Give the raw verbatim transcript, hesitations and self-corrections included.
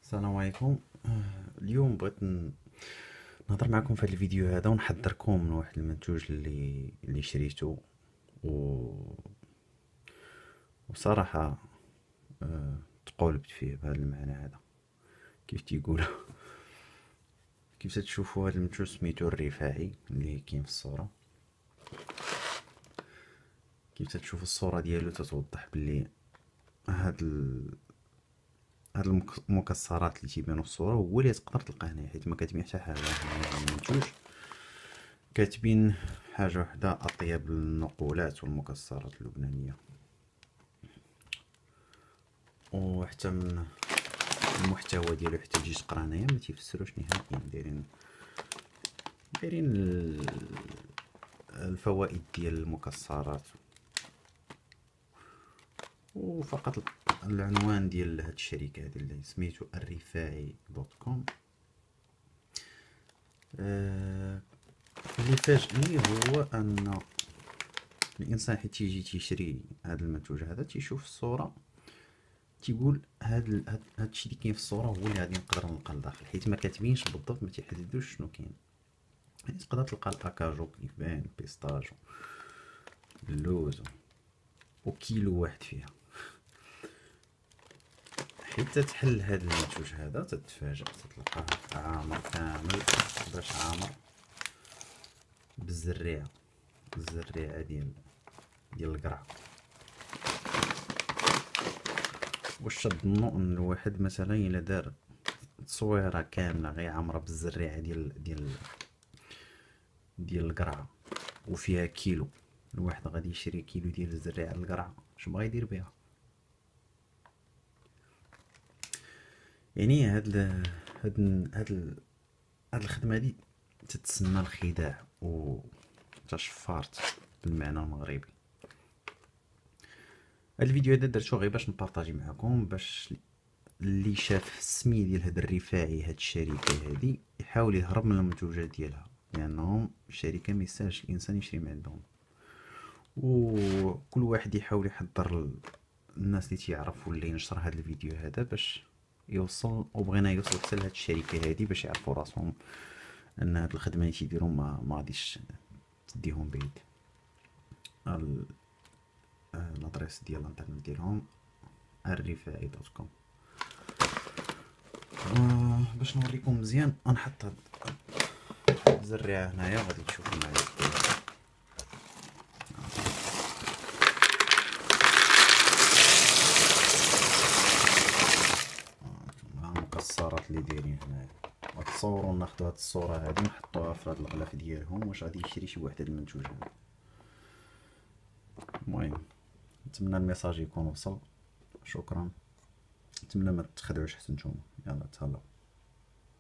السلام عليكم. آه، اليوم بغيت ن- نهضر معكم في هذا الفيديو هذا ونحذركم من واحد المنتوج اللي اللي شريته و... وصراحة آه، تقولبت فيه بهذا المعنى هذا. كيف تيقولوا كيف تشوفوا هذا المنتوج سميتو الرفاعي اللي كاين في الصورة. كيف تشوفوا الصورة ديالو تتوضح باللي هاد ال... هاد المك- المكسرات اللي تيبانو في الصورة هو اللي تقدر تلقاه هنايا، حيت ما كتبين حتى حاجة هنا في المنتوج. كاتبين حاجة وحدة: أطيب النقولات والمكسرات اللبنانية. وحتى من المحتوى ديالو حتى تجي تقرا هنايا ما تيفسروش نهائيا. دايرين دايرين ال- الفوائد ديال المكسرات وفقط العنوان ديال هاد الشركة هادي اللي سميتو الرفاعي دوت كوم. آه، اللي فاجئني هو ان الانسان حيت تيجي تيشري هذا المنتوج هذا تيشوف الصورة تيقول هاد ال- هاد هادشي اللي كاين في الصورة هو اللي غادي نقدر نلقى لداخل، حيت ما كاتبينش بالضبط، ما تيحددوش شنو كاين. يعني تقدر تلقى الاكاجو كيف باين، بيستاجو، اللوز، وكيلو واحد فيها. حيت تتحل هاد المنتوج هذا تتفاجأ تتلقاه عامر كامل، باش عامر بالزريعة، الزريعة ديال ديال القرع. واش تظنوا ان الواحد مثلا الا دار تصويره كامله غير عامره بالزريعه ديال ديال ديال القرعه وفيها كيلو، الواحد غادي يشري كيلو ديال الزريعه القرعه، اش بغا يدير بها؟ يعني هاد ال هاد ال هاد ال هاد الخدمه دي تتسمى الخداع و تشفارت بالمعنى المغربي. هاد الفيديو هذا درتو غير باش نبارطاجي معكم، باش اللي شاف السمي ديال هاد الرفاعي، هاد الشركه هادي، يحاول يهرب من المنتوجات ديالها، لانهم شركه ما يستاهلش الانسان يشري من عندهم. وكل واحد يحاول يحضر ال- الناس اللي تيعرفوا اللي نشر هاد الفيديو هذا باش يوصل، وبغينا يوصل حتى لهاد الشركه هادي باش يعرفوا راسهم ان هاد الخدمه اللي تيديروا ما ما غاديش تديهم بعيد. ال- آه، الادريس ديال الانترنت ديالهم الرفاعي دوت كوم. آه، باش نوريكم مزيان غنحط هاد الزريعه هنايا غادي تشوفوا معايا. ها المكسرات اللي دايرين هنايا، غتصوروا ناخدو هاد الصورة هادي نحطوها في هاد الغلاف ديالهم واش غادي يشري شي واحد هاد المنتوج هذا. المهم نتمنى الميساج يكون وصل. شكرا، نتمنى ما تخدعوش حتى نتوما. يلا تهلاو.